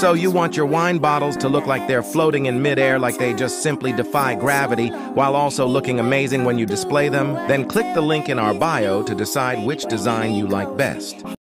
So you want your wine bottles to look like they're floating in midair, like they just simply defy gravity, while also looking amazing when you display them? Then click the link in our bio to decide which design you like best.